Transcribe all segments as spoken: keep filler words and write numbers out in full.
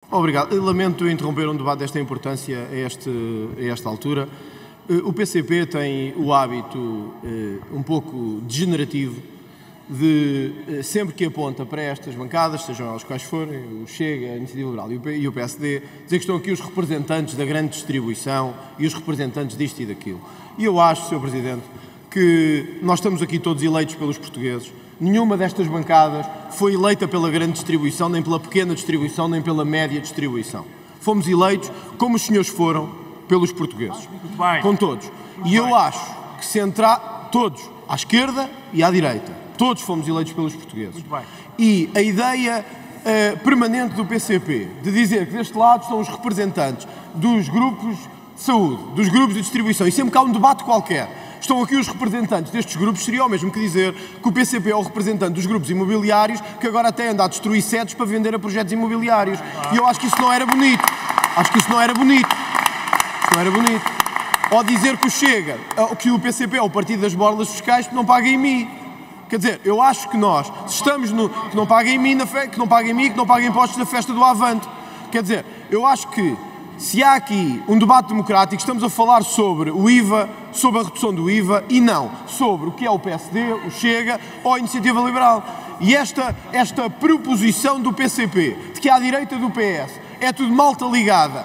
Obrigado. Lamento interromper um debate desta importância a, este, a esta altura. O P C P tem o hábito um pouco degenerativo de, sempre que aponta para estas bancadas, sejam elas quais forem, o Chega, a Iniciativa Liberal e o P S D, dizer que estão aqui os representantes da grande distribuição e os representantes disto e daquilo. E eu acho, senhor Presidente, que nós estamos aqui todos eleitos pelos portugueses. Nenhuma destas bancadas foi eleita pela grande distribuição, nem pela pequena distribuição, nem pela média distribuição. Fomos eleitos, como os senhores foram, pelos portugueses. Com todos. E eu acho que se entrar todos, à esquerda e à direita, todos fomos eleitos pelos portugueses. E a ideia uh, permanente do P C P de dizer que deste lado estão os representantes dos grupos de saúde, dos grupos de distribuição, e sempre que há um debate qualquer, estão aqui os representantes destes grupos, seria o mesmo que dizer que o P C P é o representante dos grupos imobiliários que agora até anda a destruir sedes para vender a projetos imobiliários. E eu acho que isso não era bonito. Acho que isso não era bonito. Isso não era bonito. Ou dizer que o Chega, que o P C P é o partido das borlas fiscais que não paga I M I. Quer dizer, eu acho que nós, se estamos no... que não paga I M I, na fe, que não paga I M I, que não paga impostos na festa do Avante. Quer dizer, eu acho que se há aqui um debate democrático, estamos a falar sobre o I V A, sobre a redução do I V A e não sobre o que é o P S D, o Chega ou a Iniciativa Liberal. E esta, esta proposição do P C P, de que à direita do P S é tudo malta ligada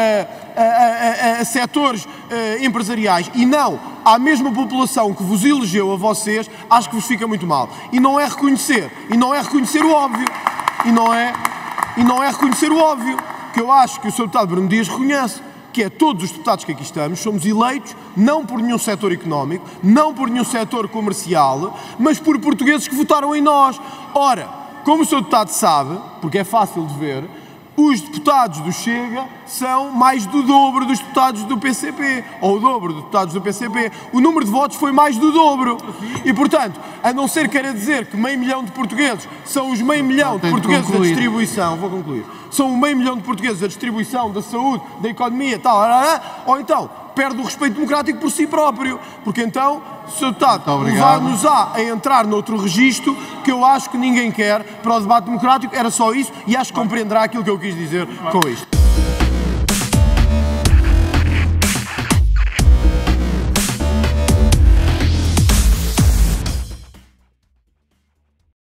a, a, a, a setores a, empresariais e não à mesma população que vos elegeu a vocês, acho que vos fica muito mal. E não é reconhecer, e não é reconhecer o óbvio, e não é, e não é reconhecer o óbvio. Que eu acho que o senhor deputado Bruno Dias reconhece, que é todos os deputados que aqui estamos, somos eleitos não por nenhum setor económico, não por nenhum setor comercial, mas por portugueses que votaram em nós. Ora, como o senhor deputado sabe, porque é fácil de ver, os deputados do Chega são mais do dobro dos deputados do P C P, ou o dobro dos deputados do P C P. O número de votos foi mais do dobro. E, portanto, a não ser queira dizer que meio milhão de portugueses são os meio milhão de portugueses da distribuição, vou concluir, são o meio milhão de portugueses da distribuição, da saúde, da economia, tal, ou então perde o respeito democrático por si próprio, porque então o senhor deputado levar-nos-á a entrar noutro registro que eu acho que ninguém quer para o debate democrático. Era só isso e acho que compreenderá aquilo que eu quis dizer com isto.